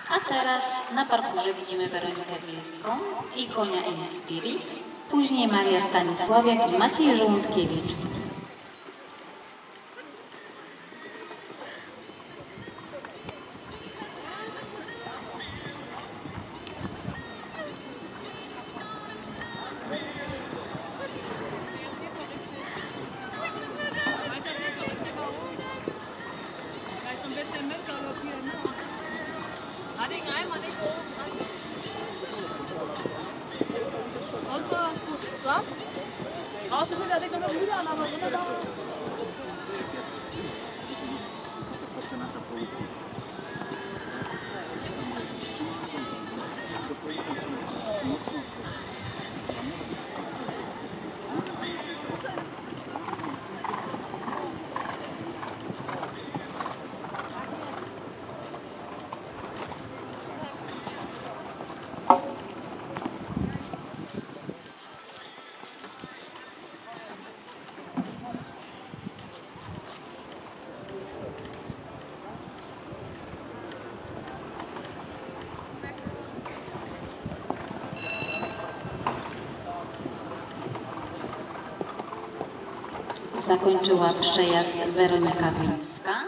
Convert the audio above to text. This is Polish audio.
A teraz na parkurze widzimy Weronikę Wielską i konia Inspirit, później Maria Stanisławiak i Maciej Żołądkiewicz. Zakończyła przejazd Weronika Wielska.